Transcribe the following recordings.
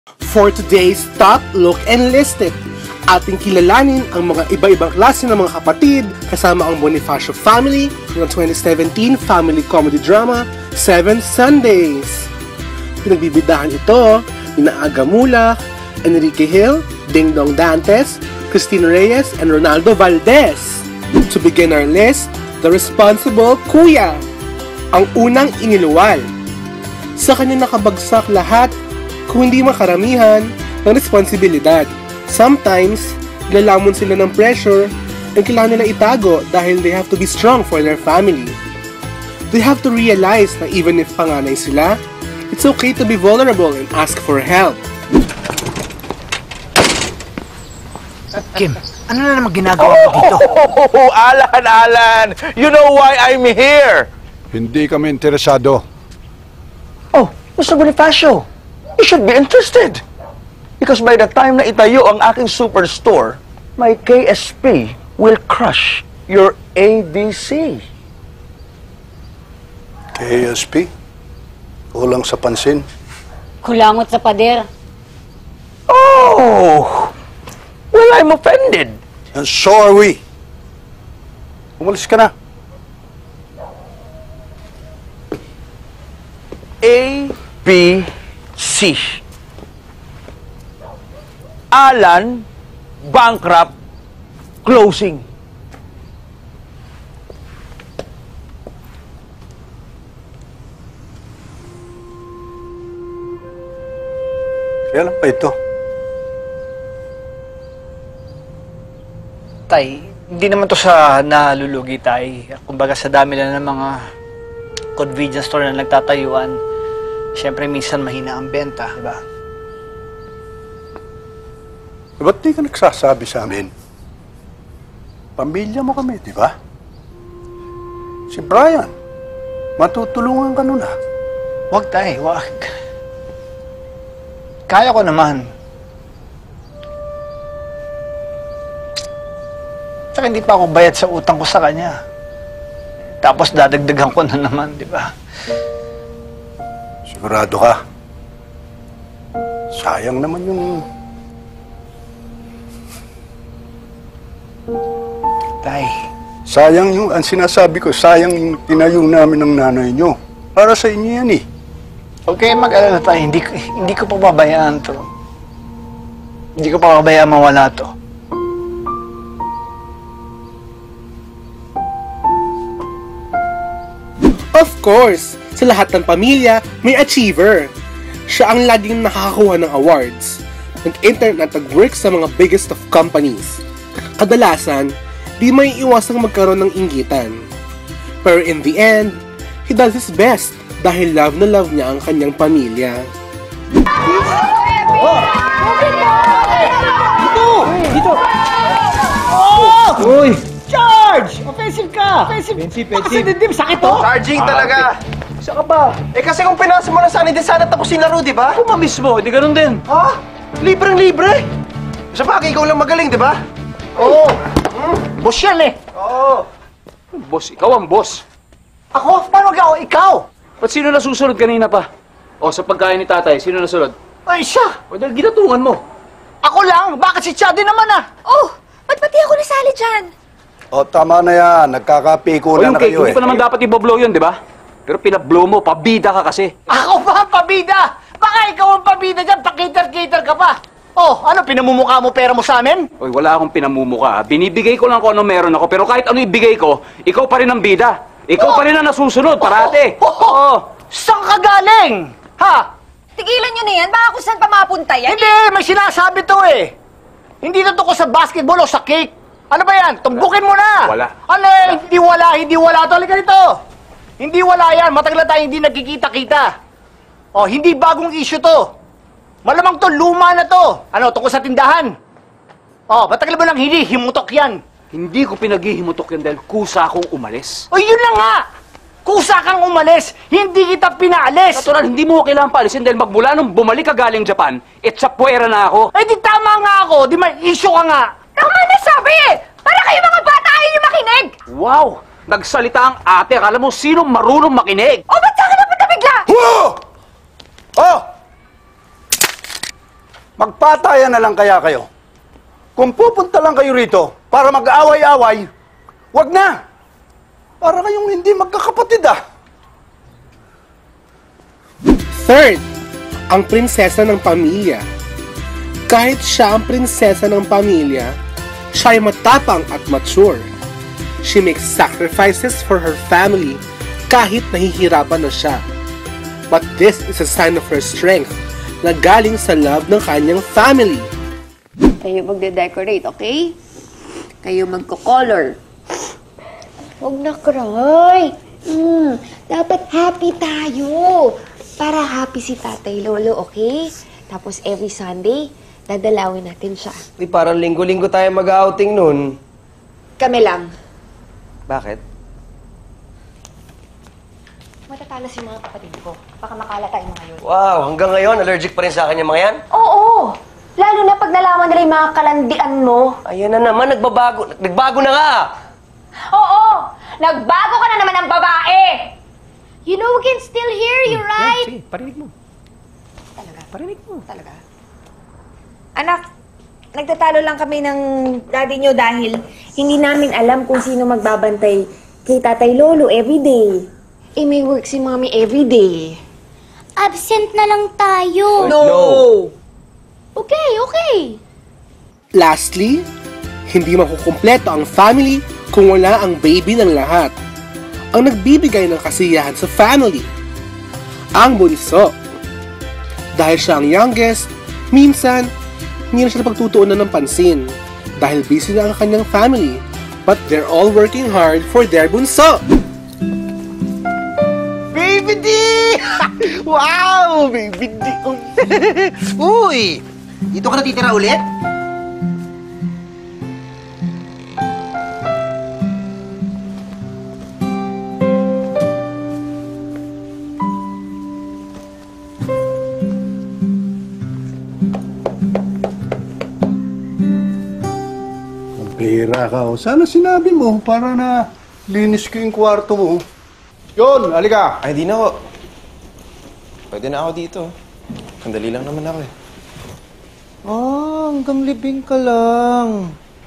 For today's Top Look and Listed, ating kilalanin ang mga iba-ibang klase ng mga kapatid kasama ang Bonifacio family ng 2017 family comedy drama, 7 Sundays. Pinagbibidahan ito ni Aga Mulak, Enrique Hill, Ding Dong Dantes, Christine Reyes, and Ronaldo Valdez. To begin our list, the responsible kuya, ang unang iniluwal. Sa kanya nakabagsak lahat, kung hindi makaramihan, ng responsibilidad. Sometimes, lalamon sila ng pressure and kailangan nila itago dahil they have to be strong for their family. They have to realize na even if panganay sila, it's okay to be vulnerable and ask for help. Kim, ano na naman ginagawa mo dito? Alan! You know why I'm here? Hindi kami interesado. Oh, Mr. Bonifacio, you should be interested. Because by the time na itayo ang aking superstore, my KSP will crush your ABC. KSP? Kulang sa pansin. Kulangot sa pader. Oh! Well, I'm offended. And so are we. Umalis ka na. ABC. Alan, bankrupt, closing. Kailan pa ito? Tay, hindi naman to sa nalulugi, Tay. Kumbaga sa dami lang ng mga convenience store na nagtatayuan, siyempre minsan mahina ang benta, di ba? Ba't di ka nagsasabi sa amin? Pamilya mo kami, di ba? Si Brian, matutulungan ka nun, ha? Huwag, Tay, huwag. Kaya ko naman. Tsaka hindi pa ako bayad sa utang ko sa kanya. Tapos dadagdagan ko na naman, di ba? Sigurado ka? Sayang naman yung... Tay. Sayang yung... Ang sinasabi ko, sayang yung tinayo namin ng nanay nyo. Para sa inyo yan, eh. Okay, mag-alala tayo. Hindi ko pababayaan to. Hindi ko pababayaan mawala to. Of course, sa lahat ng pamilya, may achiever. Siya ang laging nakakakuha ng awards. Nag-intern at nag-work sa mga biggest of companies. Kadalasan, di may iwasang magkaroon ng inggitan. Pero in the end, he does his best dahil love na love niya ang kanyang pamilya. Dito! Uy! Charge! Offensive ka! Offensive. Kasi dindim, sakit to! Charging talaga! Isa ka ba? Eh kasi kung pinasa mo na sana, hindi sana tapos yung laro, di ba? Ako mismo, hindi ganun din. Ha? Libreng-libre? Sa bagay, ikaw lang magaling, di ba? Oo. Boss yan eh! Oo. Boss, ikaw ang boss. Ako? Paano ako? Ikaw? Ba't sino nasusunod kanina pa? O, sa pagkain ni tatay, sino nasunod? Ay, siya! O, dahil ginatungan mo. Ako lang! Bakit si Chad din naman ah? Oh, ba't pati ako nasali dyan? O, tama na yan. O, Nagkakapikulan yung na cake, kayo, hindi eh. pa naman dapat ibablow yun, di ba? Pero pinablow mo, pabida ka kasi. Ako ba ang pabida? Baka ikaw ang pabida dyan, pakiter-kiter ka pa! Oh, ano, pinamumukha mo pera mo sa amin? Oy, wala akong pinamumuka. Binibigay ko lang kung ano meron ako, pero kahit ano ibigay ko, ikaw pa rin ang bida. Ikaw pa rin ang nasusunod, parate. Oo. Saan ka galing? Ha? Tigilan nyo na yan, baka kung saan pa mapunta yan. Hindi, may sinasabi to eh. Hindi na to ko sa basketball o sa cake. Ano ba yan? Tumbukin mo na. Wala. Ano eh? Hindi wala. Halika dito. Hindi wala yan. Matagal na tayo hindi nagkikita-kita. Oh, hindi bagong issue to. Malamang to, luma na to. Ano, tungkol sa tindahan. Oh, matagal mo lang hindi, himutok yan. Hindi ko pinaghihimutok yan dahil kusa akong umalis. O yun na nga! Kusa kang umalis, hindi kita pinaalis! Natural, hindi mo kailangan paalisin dahil magmula nung bumalik ka galing Japan, puwera na ako. Eh di tama nga ako, di may issue ka nga! Tama na sabi! Para kayo mga bata ayaw nyo makinig! Wow! Nagsalita ang ate, akala mo sino marunong makinig? O ba't sa akin napunta bigla? Oh! Magpatayan na lang kaya kayo. Kung pupunta lang kayo rito para mag-aaway-away, wag na. Para kayong hindi magkakapatid ah. Third, ang prinsesa ng pamilya. Kahit siya ang prinsesa ng pamilya, siya ay matapang at mature. She makes sacrifices for her family kahit nahihirapan na siya. But this is a sign of her strength na galing sa love ng kanyang family. Kayo magde-decorate, okay? Kayo magko-color. Huwag na cry. Dapat happy tayo. Para happy si Tatay Lolo, okay? Tapos every Sunday, dadalawin natin siya. Di parang linggo-linggo tayo mag-outing nun. Kami lang. Bakit? Matatalas yung mga kapatid ko. Baka makalata yung mga yun. Wow, hanggang ngayon, allergic pa rin sa akin yung mga yan? Oo! Lalo na pag nalaman nila yung mga kalandian mo. Ayan na naman, nagbago na nga! Oo! Nagbago ka na naman ng babae! You know, we can still hear you, right? Sige, parinig mo. Talaga? Parinig mo. Talaga? Anak, nagtatalo lang kami ng daddy nyo dahil hindi namin alam kung sino magbabantay kay Tatay Lolo everyday. Eh, may work si Mommy everyday. Absent na lang tayo. No! Okay. Lastly, hindi makukumpleto ang family kung wala ang baby ng lahat. Ang nagbibigay ng kasiyahan sa family. Ang bunso. Dahil siya ang youngest, minsan, hindi na siya pagtutuunan ng pansin dahil busy na ang kanyang family. But they're all working hard for their bunso. Baby D! Wow! Baby D! Uy! Dito ka natitira ulit? Pera ka. Sana sinabi mo para na linis ko yung kwarto mo. Yon, halika. Ay, di na ako. Pwede na ako dito. Sandali lang naman ako eh. Hanggang libing ka lang.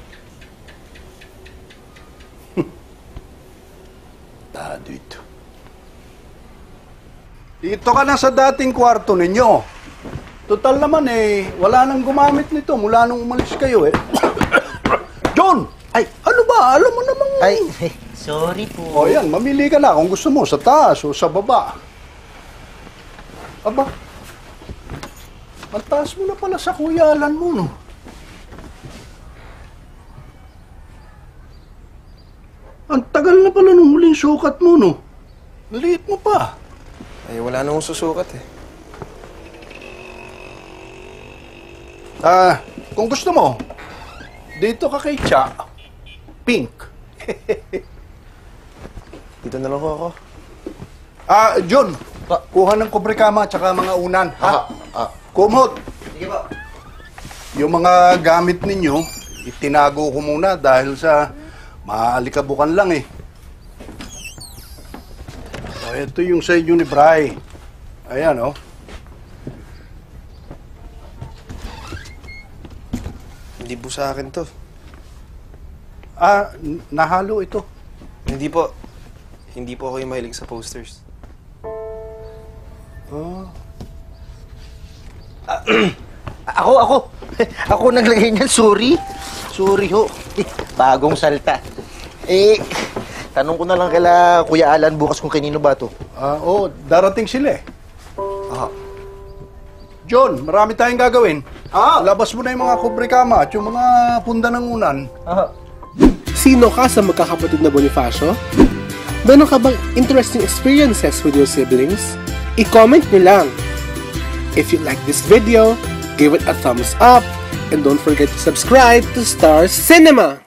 Tado ito. Dito ka na sa dating kwarto ninyo. Total naman eh, wala nang gumamit nito mula nung umalis kayo eh. John! Ay. Ano ba? Alam mo namang... Ay, sorry po. O yan, mamili ka na kung gusto mo, sa taas o sa baba. Aba, ang taas mo na pala sa kuyalan mo, no? Ang tagal na pala nung huling sukat mo, no? Liit mo pa. Ay, wala na akong susukat eh. Kung gusto mo, dito ka kay Cha, pink. Dito na lang ako. John, kuha ng kubrikama at saka mga unan, ha? Kumot. Sige po. Yung mga gamit ninyo, itinago ko muna dahil sa maalikabukan lang eh. Ito yung sa inyo ni Bri. Ayan, oh. Hindi po sa akin to. Nahalo ito. Hindi po. Hindi po ako yung mahilig sa posters. Ako naglagay niyan, sorry. Sorry ho. Bagong salta. Tanong ko na lang kala Kuya Alan bukas kung kanino ba to. Darating sila eh. John, marami tayong gagawin. Labas mo na yung mga kubrikama at yung mga punda ng unan. Sino ka sa magkakapatid na Bonifacio? Meron ka bang interesting experiences with your siblings? I-comment nyo lang. If you like this video, give it a thumbs up and don't forget to subscribe to Star Cinema!